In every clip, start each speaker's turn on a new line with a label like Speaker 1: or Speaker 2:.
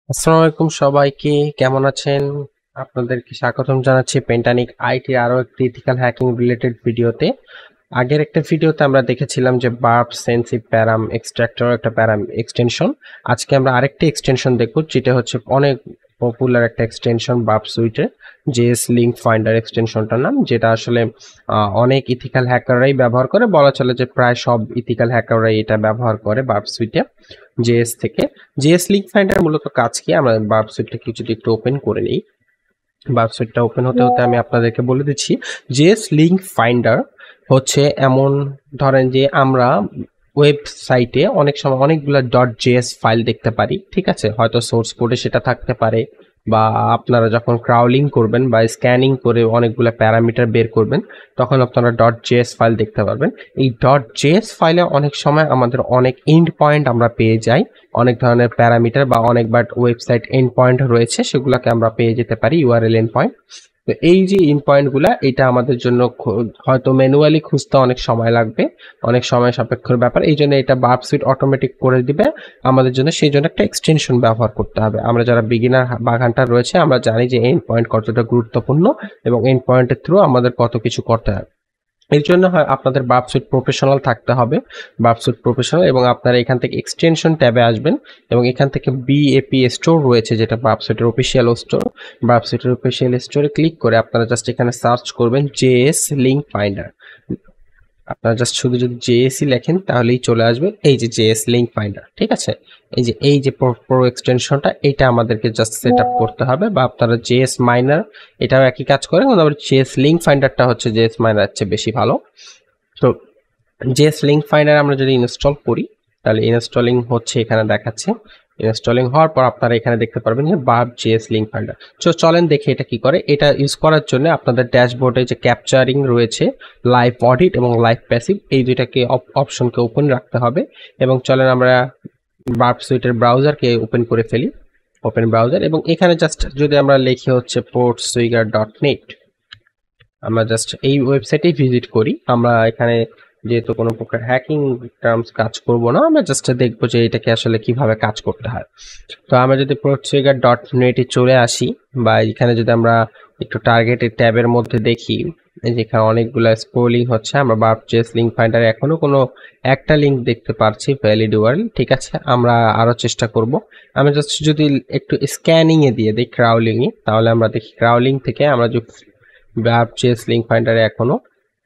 Speaker 1: আসসালামু আলাইকুম সবাইকে, কেমন আছেন? আপনাদেরকে স্বাগতম জানাচ্ছি পেন্টানিক আইটির আরো একটি ইথিক্যাল হ্যাকিং রিলেটেড ভিডিওতে। আগের একটা ভিডিওতে আমরা দেখেছিলাম যে বার্প সেন্সিভ প্যারাম এক্সট্রাক্টর একটা প্যারাম এক্সটেনশন। আজকে আমরা আরেকটি এক্সটেনশন দেখব, যেটা হচ্ছে অনেক পপুলার একটা এক্সটেনশন বার্প সুইটের, জেএস লিঙ্ক ফাইন্ডার এক্সটেনশনটার নাম, যেটা আসলে অনেক ইথিক্যাল হ্যাকাররাই ব্যবহার করে, বলা চলে যে প্রায় সব ইথিক্যাল হ্যাকাররাই এটা ব্যবহার করে বার্প সুইটে জেএস থেকে। জেএস লিঙ্ক ফাইন্ডার মূলত কাজ কি, আমরা বার্পসুইটটাকে যদি একটু ওপেন করে নিই। বার্পসুইটটা ওপেন হতে হতে আমি আপনাদেরকে বলে দিচ্ছি, জেএস লিঙ্ক ফাইন্ডার হচ্ছে এমন, ধরেন যে আমরা ওয়েবসাইটে অনেক সময় অনেকগুলো ডট জেএস ফাইল দেখতে পারি, ঠিক আছে, হয়তো সোর্স কোডে সেটা থাকতে পারে, বা আপনারা যখন ক্রাউলিং করবেন বা স্ক্যানিং করে অনেকগুলো প্যারামিটার বের করবেন, তখন আপনারা ডট জেএস ফাইল দেখতে পারবেন। এই ডট জেএস ফাইলে অনেক সময় আমাদের অনেক এন্ড পয়েন্ট আমরা পেয়ে যাই, অনেক ধরনের প্যারামিটার বা অনেকবার ওয়েবসাইট এন্ড পয়েন্ট রয়েছে, সেগুলোকে আমরা পেয়ে যেতে পারি, ইউআরএল এন্ড পয়েন্ট। তো এই যে এন্ড পয়েন্টগুলো, এটা আমাদের জন্য হয়তো ম্যানুয়ালি খুঁজতে অনেক সময় লাগবে, অনেক সময় সাপেক্ষর ব্যাপার, এই জন্য এটা বার্পসুইট অটোমেটিক করে দিবে আমাদের জন্য। সেই জন্য একটা এক্সটেনশন ব্যবহার করতে হবে। আমরা যারা বিগিনার বাগানটা রয়েছে, আমরা জানি যে এন্ড পয়েন্ট কতটা গুরুত্বপূর্ণ এবং এন্ড পয়েন্টের থ্রু আমাদের কত কিছু করতে হবে। এর জন্য হয় আপনাদের বার্পসুইট প্রফেশনাল থাকতে হবে, বার্পসুইট প্রফেশনাল, এবং আপনারা এখান থেকে এক্সটেনশন ট্যাবে আসবেন এবং এখান থেকে বিএপি স্টোর রয়েছে, যেটা বার্পসুইটের অফিসিয়াল স্টোর। বার্পসুইটের অফিসিয়াল স্টোরে ক্লিক করে আপনারা জাস্ট এখানে সার্চ করবেন জেএস লিঙ্ক ফাইন্ডার। আপনারা জাস্ট শুধু যদি জেএসই লেখেন তাহলেই চলে আসবে এই যে জেএস লিঙ্ক ফাইন্ডার, ঠিক আছে। এই যে প্রো এক্সটেনশনটা, এটা আমাদেরকে জাস্ট সেট আপ করতে হবে, বা আপনারা জেএস মাইনার, এটাও একই কাজ করে, কিন্তু আবার জেএস লিঙ্ক ফাইন্ডারটা হচ্ছে জেএস মাইনার চেয়ে বেশি ভালো। তো জেএস লিঙ্ক ফাইন্ডার আমরা যদি ইনস্টল করি, তাহলে ইনস্টলিং হচ্ছে, এখানে দেখাচ্ছে। ইনস্টলিং হওয়ার পর আপনারা এখানে দেখতে পারবেন যে বার্প জেএস লিঙ্ক ফাইন্ডার। চলেন দেখে এটা কি করে। এটা ইউজ করার জন্য আপনাদের ড্যাশবোর্ডে যে ক্যাপচারিং রয়েছে, লাইভ অডিট এবং লাইভ প্যাসিভ, এই দুইটাকে অপশনকে ওপেন রাখতে হবে। এবং চলেন আমরা বার্পসুইটের ব্রাউজারকে ওপেন করে ফেলি, ওপেন ব্রাউজার, এবং এখানে জাস্ট যদি আমরা লিখি হচ্ছে portswigger.net, আমরা জাস্ট এই ওয়েবসাইটেই ভিজিট করি। আমরা এখানে যেহেতু কোনো প্রকার হ্যাকিং টার্মস কাজ করব না, আমরা জাস্ট দেখবো যে এটাকে আসলে কিভাবে কাজ করতে হয়। তো আমরা যদি portswigger.net এ চলে আসি, বা এখানে যদি আমরা একটু টার্গেটেড ট্যাবের মধ্যে দেখি, যেখানে অনেকগুলো স্ক্রলিং হচ্ছে, আমরা বার্পজেস লিঙ্ক ফাইন্ডারে এখনো কোনো একটা লিঙ্ক দেখতে পারছি, ভ্যালিড ইউআরএল, ঠিক আছে, আমরা আরো চেষ্টা করব। আমরা জাস্ট যদি একটু স্ক্যানিং এ দিয়ে দিই, ক্রাউলিং এ, তাহলে আমরা দেখি ক্রাউলিং থেকে আমরা যে বার্পজেস লিঙ্ক ফাইন্ডারে এখনো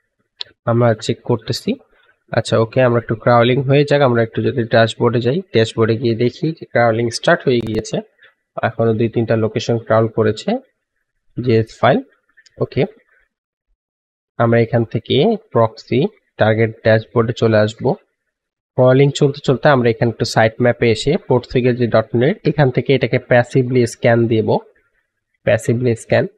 Speaker 1: আমরা চেক করতেছি। আচ্ছা, ওকে, আমরা একটু ক্রাউলিং হয়ে যাক, আমরা একটু যদি ড্যাশবোর্ডে যাই, ড্যাশবোর্ডে গিয়ে দেখি যে ক্রাউলিং স্টার্ট হয়ে গিয়েছে, এখনো 2-3টা লোকেশন ক্রাউল করেছে জেএস ফাইল। ওকে, আমরা এখান থেকে প্রক্সি টার্গেট ড্যাশবোর্ডে চলে আসব। ক্রাউলিং চলতে চলতে আমরা এখানে একটু সাইট ম্যাপে এসে portswigger যে .net, এখান থেকে এটাকে প্যাসিভলি স্ক্যান দেব। প্যাসিভলি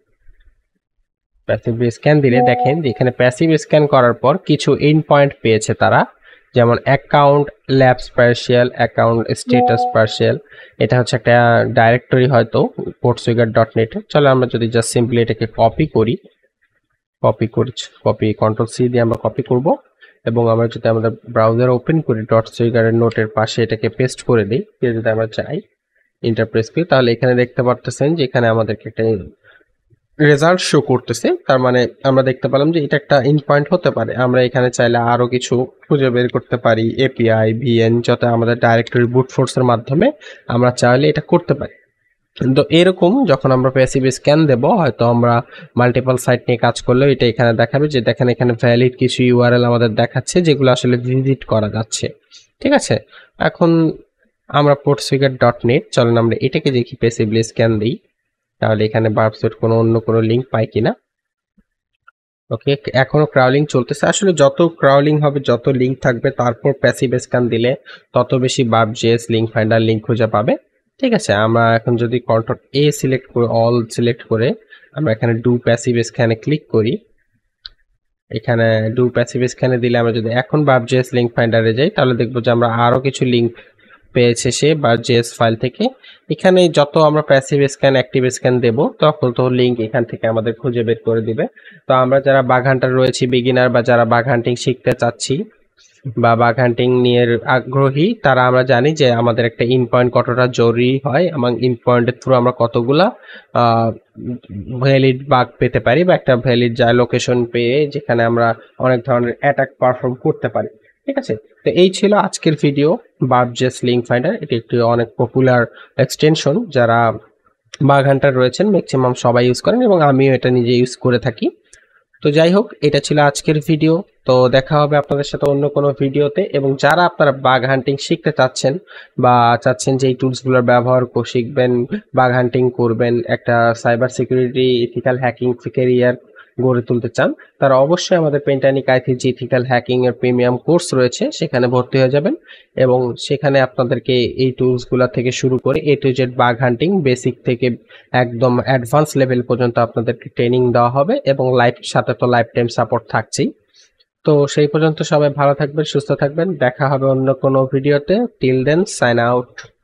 Speaker 1: স্ক্যান দিলে দেখেন যে এখানে প্যাসিভ স্ক্যান করার পর কিছু এন্ড পয়েন্ট পেয়েছে তারা, যেমন account labs partial, account status partial. এটা হচ্ছে একটা ডাইরেক্টরি হয়তো portswigger.net। চলো আমরা যদি জাস্ট সিম্পলি এটাকে কপি করি, কপি কন্ট্রোল সি দিয়ে আমরা কপি করব, এবং আমরা যদি আমাদের ব্রাউজার ওপেন করি .swigger নোটের পাশে এটাকে পেস্ট করে দিই, যদি আমরা চাই ইন্টারপ্রেস করি, তাহলে এখানে দেখতে পারতেছেন যে এখানে আমাদেরকে একটা রেজাল্ট শো করতেছে। তার মানে আমরা দেখতে পেলাম যে এটা একটা ইন পয়েন্ট হতে পারে। আমরা এখানে চাইলে আরো কিছু খুঁজে বের করতে পারি, এপিআই ভিএন, যাতে আমাদের ডাইরেক্টরি বুট ফোর্সের মাধ্যমে আমরা চাইলে এটা করতে পারি। তো এরকম যখন আমরা প্যাসিভ স্ক্যান দেব, হয়তো আমরা মাল্টিপল সাইট নিয়ে কাজ করলেও এটা এখানে দেখাবে যে দেখেন এখানে ভ্যালিড কিছু ইউআরএল আমাদের দেখাচ্ছে, যেগুলো আসলে ভিজিট করা যাচ্ছে, ঠিক আছে। এখন আমরা portswigger.net, চলেন আমরা এটাকে দেখি প্যাসিভলি স্ক্যান দিই, তাহলে এখানে বার্পসুইট অন্য কোনো লিঙ্ক পাই কিনা। ওকে, এখনো ক্রাউলিং চলতেছে। আসলে যত ক্রাউলিং হবে, যত লিঙ্ক থাকবে, তারপর প্যাসিভ স্ক্যান দিলে তত বেশি বার্পজেস লিঙ্ক ফাইন্ডার লিঙ্ক খুঁজে পাবে, ঠিক আছে। আমরা এখন যদি কন্ট্রোল এ সিলেক্ট করে, অল সিলেক্ট করে আমরা এখানে ডু প্যাসিভ স্ক্যানে ক্লিক করি, এখানে ডু প্যাসিভ স্ক্যানে দিলে আমরা যদি এখন বার্পজেস লিঙ্ক ফাইন্ডারে যাই, তাহলে দেখবো যে আমরা আরো কিছু লিঙ্ক পেয়েছে সে বা জেএস ফাইল থেকে। এখানে যত আমরা প্যাসিভ স্ক্যান অ্যাক্টিভ স্ক্যান দেব, তখন তো লিঙ্ক এখান থেকে আমাদের খুঁজে বের করে দিবে। তো আমরা যারা বাগ হান্টার রয়েছি, বিগিনার, বা যারা বাগ হান্টিং শিখতে চাচ্ছি, বা বাগ হান্টিং নিয়ে আগ্রহী তারা আমরা জানি যে আমাদের একটা ইন পয়েন্ট কতটা জরুরি হয় এবং ইন পয়েন্টের থ্রু আমরা কতগুলা ভ্যালিড বাগ পেতে পারি বা একটা ভ্যালিড যা লোকেশন পেয়ে যেখানে আমরা অনেক ধরনের অ্যাটাক পারফর্ম করতে পারি। ঠিক আছে, তো এই ছিল আজকের ভিডিও বার্বজেস লিঙ্ক ফাইন্ডার। এটি একটি অনেক পপুলার এক্সটেনশন, যারা বাগ হান্টার রয়েছেন ম্যাক্সিমাম সবাই ইউজ করেন এবং আমিও এটা নিজে ইউজ করে থাকি। তো যাই হোক, এটা ছিল আজকের ভিডিও। তো দেখা হবে আপনাদের সাথে অন্য কোনো ভিডিওতে। এবং যারা আপনারা বাগ হান্টিং শিখতে চাচ্ছেন বা চাচ্ছেন যে এই টুলসগুলোর ব্যবহার শিখবেন, বাগ হান্টিং করবেন, একটা cyber security ethical hacking career গড়ে তুলতে চান, তারা অবশ্যই আমাদের পেন্টানিক আইটি যে ইথিক্যাল হ্যাকিং এর প্রিমিয়াম কোর্স রয়েছে সেখানে ভর্তি হয়ে যাবেন। এবং সেখানে আপনাদেরকে এই টুলসগুলো থেকে শুরু করে A to Z bug hunting basic থেকে একদম অ্যাডভান্স লেভেল পর্যন্ত আপনাদেরকে ট্রেনিং দেওয়া হবে এবং লাইফ সাথে তো লাইফ টাইম সাপোর্ট থাকছেই। তো সেই পর্যন্ত সবাই ভালো থাকবেন, সুস্থ থাকবেন, দেখা হবে অন্য কোনো ভিডিওতে। Till then, sign out.